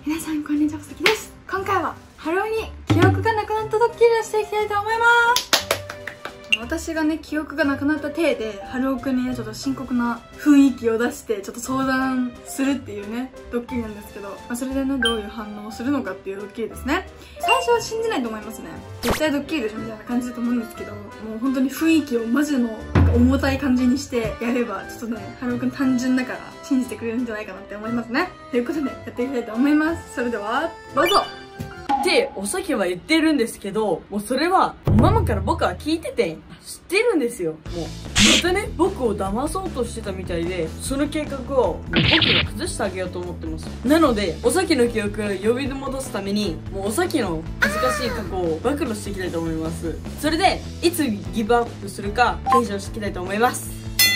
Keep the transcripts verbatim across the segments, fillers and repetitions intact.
皆さんこんにちは、さきです。今回はハローに記憶がなくなったドッキリをしていきたいと思います。私がね、記憶がなくなった体でハローくんにね、ちょっと深刻な雰囲気を出してちょっと相談するっていうね、ドッキリなんですけど、まあ、それでね、どういう反応をするのかっていうドッキリですね。最初は信じないと思いますね。絶対ドッキリでしょみたいな感じだと思うんですけど、もう本当に雰囲気をマジのなんか重たい感じにしてやれば、ちょっとね、ハローくん単純だから信じてくれるんじゃないかなって思いますね。ということでやっていきたいと思います。それではどうぞ。 ってお酒は言ってるんですけど、もうそれはママから僕は聞いてて知ってるんですよ。もうまたね、僕を騙そうとしてたみたいで、その計画をもう僕が崩してあげようと思ってます。なのでお酒の記憶を呼び戻すために、もうお酒の難しい過去を暴露していきたいと思います。それでいつギブアップするか検証していきたいと思います。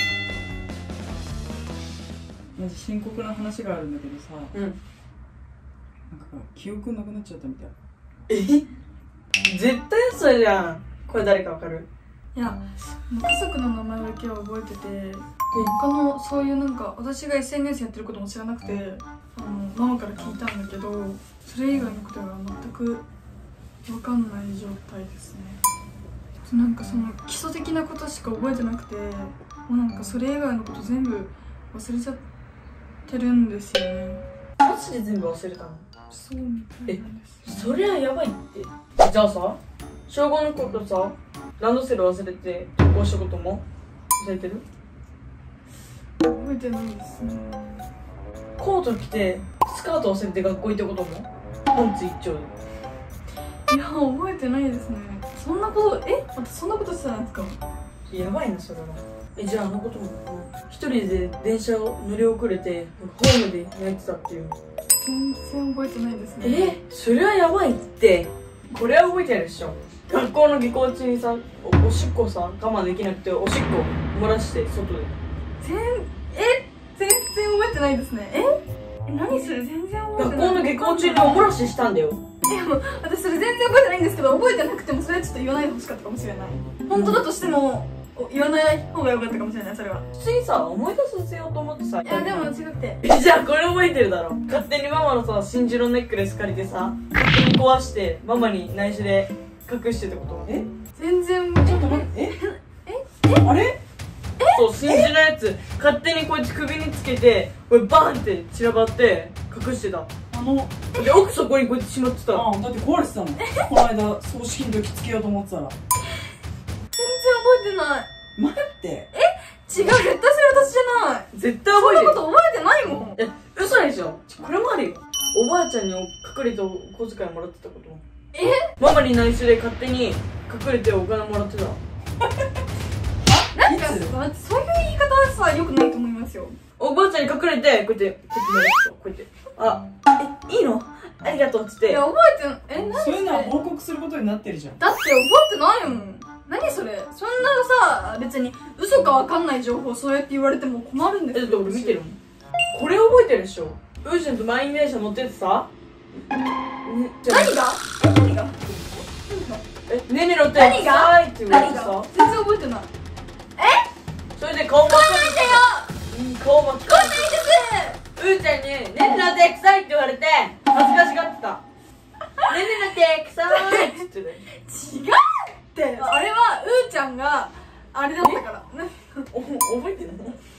マジ深刻な話があるんだけどさ、 うん、 なんか記憶なくなっちゃったみたい。 え絶対それじゃん。これ誰かわかる？ いや、家族の名前だけは覚えてて、他のそういうなんか私が エスエヌエス やってることも知らなくて、あのママから聞いたんだけど、それ以外のことが全く分かんない状態ですね。なんかその基礎的なことしか覚えてなくて、もうなんかそれ以外のこと全部忘れちゃってるんですよね。 マジで全部忘れたの？ そうみたいなんです。 そりゃやばいって。じゃあさ、小ごの頃さ、ランドセル忘れて登校したことも忘れてる？ 覚えてないですね。 コート着てスカート忘れて学校行ったこともパンツ一丁で。 いや、覚えてないですね。そんなこと、えまたそんなことしてたんですか？ やばいなそれは。え、じゃああのことも一人で電車を乗り遅れてホームで泣いてたっていう。 全然覚えてないですね。 え、それはやばいって。これは覚えてないでしょ。学校の下校中にさ、 お, おしっこさ我慢できなくておしっこ漏らして外で。 全え全然覚えてないですね。ええ何それ、全然覚えてない。 学校の下校中にお漏らししたんだよ。 でも私それ全然覚えてないんですけど、覚えてなくてもそれはちょっと言わないでほしかったかもしれない。本当だとしても言わない方が良かったかもしれない。それは普通にさ、思い出させようと思ってさ。 いやでも違くて、 え、じゃあこれ覚えてるだろ。勝手にママのさ、真珠のネックレス借りてさ、勝手に壊してママに内緒で隠してってこと？ え全然ちょっと待って、 ええあれそう、真珠のやつ勝手にこうやって首につけて、これバーンって散らばって隠してた。 あので、奥そこにこうやってしまってた。 あだって壊れてたのこの間葬式の時つけようと思ってたら。 全然覚えてない。 待って、 違う、絶対それ私じゃない。 絶対そん覚えてる。 なこと覚えてないもん。 え、嘘でしょ。これもあるよ。おばあちゃんに隠れてお小遣いもらってたことも。 えママに内緒で勝手に隠れてお金もらってた。 なんか待って、そういう言い方はさ、良くないと思いますよ。 おばあちゃんに隠れてこうやってこうやってもらってた。こうやって、あ、え、いいのありがとうっつって。 いや、覚えてん、え、何それ。 そういうのは報告することになってるじゃん。 だって覚えてないもん。何それ。そんなさ、別に嘘かわかんない情報そうやって言われても困るんですえ、 よ。 だって俺見てるもん。これ覚えてるでしょ。ウージェンと満員電車乗っててさ、ね、 何がえ、何がえ、ねえねえ乗って何がはいって言われ何がてさ、 全然覚えてない。 それで顔真っ赤にして見てよ。 顔真っ赤にして来ないでうーちゃんに「ねね乗って臭い」って言われて恥ずかしがってた。ねね乗って臭いって言ってた。 す。違うって。あれはうーちゃんがあれだったから。 お覚えてない？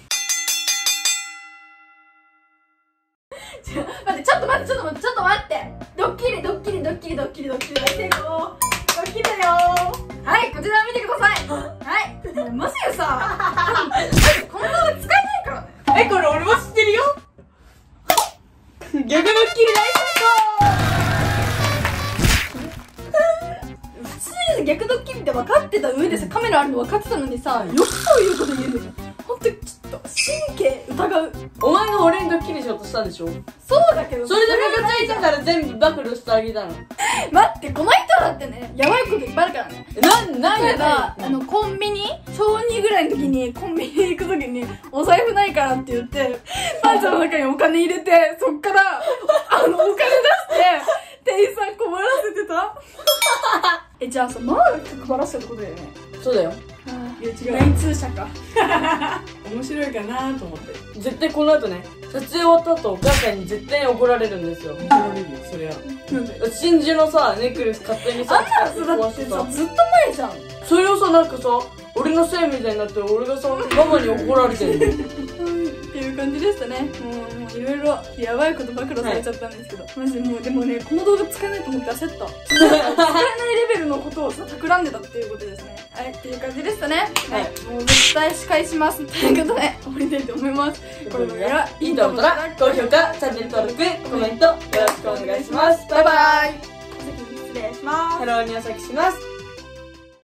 ちょ待って、ちょっと待って、ちょっと待って、ちょっと待って。ドッキリ、ドッキリ、ドッキリ、ドッキリ、ドッキリ、成功。ドッキリだよー。はい、こちら見てください。はい。もうマジでさ、こんなの使えないからね。 え、これ俺も知ってるよ。逆ドッキリ大成普通に逆ドッキリって分かってた上でさ、カメラあるの分かってたのにさ、よくそういうこと言えるの。ほんと、ちょっと神経疑う。 功。お前が俺にドッキリしようとしたんでしょ。 そうだけど、 それでムカついたから全部暴露してあげたの。 待って、この人だってね、やばいこといっぱいあるからね。 なんなん例えば、 やあの、コンビニ小にぐらいの時に、コンビニ行く時に、お財布ないからって言って、パンツの中にお金入れて、そっから、あの、お金出して、店員さん困らせてたえ、じゃあさ、ママが配らせたってことだよね。 そうだよ。 いや違う、 ライン通社か。 面白いかなと思って。 絶対この後ね、撮影終わった後お母さんに絶対に怒られるんですよ。 怒られるよ、そりゃ。 なんで真珠のさ、ネックレス勝手にさ、 あんなやつだってさ、ずっと前じゃん。 それをさ、なんかさ、俺のせいみたいになって俺がさ、ママに怒られてる。 っていう感じでしたね。もう、もういろいろやばいこと暴露されちゃったんですけど、マジでもう、でもね、この動画使えないと思って焦った。使えないレベルのことをさ、企んでたっていうことですね。はい、っていう感じでしたね。はい、もう絶対仕返します。ということで、終わりたいと思います。この動画がいいと思ったら、高評価、チャンネル登録、コメント、よろしくお願いします。バイバイ。 お先に失礼します。 ハローにお先します。